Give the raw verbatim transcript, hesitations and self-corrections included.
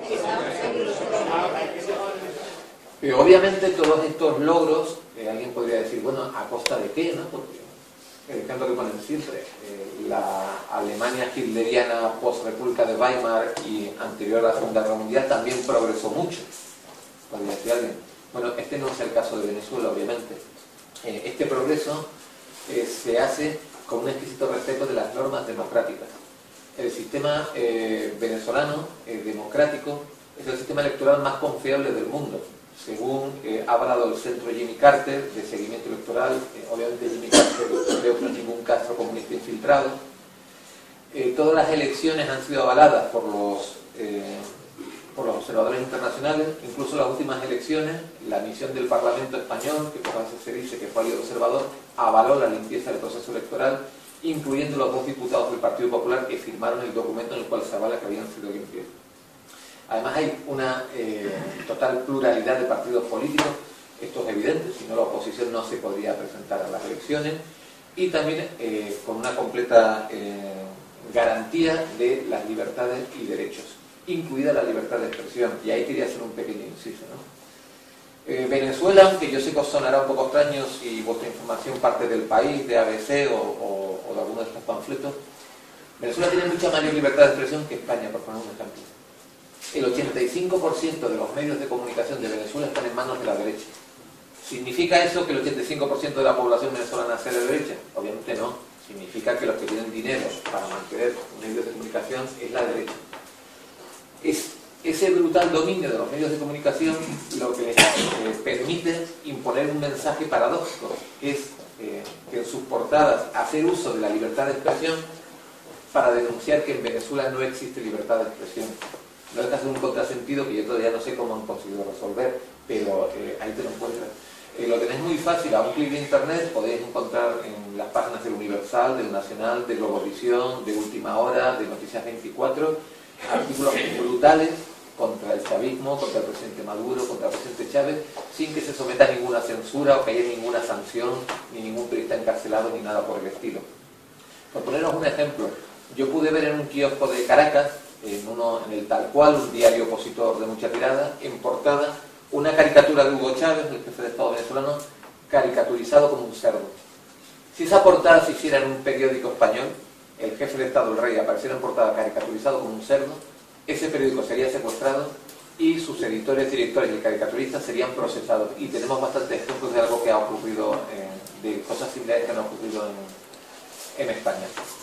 Pero obviamente todos estos logros, eh, alguien podría decir, bueno, ¿a costa de qué? ¿No? Porque el ejemplo que ponen siempre, eh, la Alemania hitleriana post-república de Weimar y anterior a la Segunda Guerra Mundial también progresó mucho, podría decir alguien. Bueno, este no es el caso de Venezuela, obviamente. Eh, este progreso eh, se hace con un exquisito respeto de las normas democráticas. El sistema eh, venezolano eh, democrático es el sistema electoral más confiable del mundo, según eh, ha hablado el centro Jimmy Carter de seguimiento electoral. Eh, obviamente Jimmy Carter creo que no es ningún Castro comunista infiltrado. Eh, todas las elecciones han sido avaladas por los, eh, por los observadores internacionales, incluso las últimas elecciones, la misión del Parlamento español, que por veces se dice que fue el observador, avaló la limpieza del proceso electoral, incluyendo los dos diputados del Partido Popular que firmaron el documento en el cual se avala que habían sido limpios. Además hay una eh, total pluralidad de partidos políticos, esto es evidente, si no la oposición no se podría presentar a las elecciones, y también eh, con una completa eh, garantía de las libertades y derechos, incluida la libertad de expresión, y ahí quería hacer un pequeño inciso, ¿no? Eh, Venezuela, aunque yo sé que os sonará un poco extraño si vuestra información parte del País, de A B C o, o, o de alguno de estos panfletos, Venezuela tiene mucha mayor libertad de expresión que España, por poner un ejemplo. El ochenta y cinco por ciento de los medios de comunicación de Venezuela están en manos de la derecha. ¿Significa eso que el ochenta y cinco por ciento de la población venezolana sea de derecha? Obviamente no. Significa que los que tienen dinero para mantener medios de comunicación es la derecha. Es ese brutal dominio de los medios de comunicación lo que les eh, permite imponer un mensaje paradójico, que es eh, que en sus portadas hacer uso de la libertad de expresión para denunciar que en Venezuela no existe libertad de expresión. No es casi un contrasentido que yo todavía no sé cómo han conseguido resolver, pero eh, ahí te lo encuentras. Eh, lo tenéis muy fácil, a un clic de internet podéis encontrar en las páginas del Universal, del Nacional, de Globovisión, de Última Hora, de Noticias veinticuatro, artículos brutales contra el chavismo, contra el presidente Maduro, contra el presidente Chávez, sin que se someta a ninguna censura o que haya ninguna sanción, ni ningún periodista encarcelado, ni nada por el estilo. Por poneros un ejemplo, yo pude ver en un kiosco de Caracas, en, uno, en el Tal Cual, un diario opositor de mucha tirada, en portada, una caricatura de Hugo Chávez, el jefe de Estado venezolano, caricaturizado como un cerdo. Si esa portada se hiciera en un periódico español, el jefe de Estado, el rey, apareciera en portada caricaturizado como un cerdo, ese periódico sería secuestrado y sus editores, directores y el caricaturista serían procesados. Y tenemos bastantes ejemplos de algo que ha ocurrido, eh, de cosas similares que han ocurrido en, en España.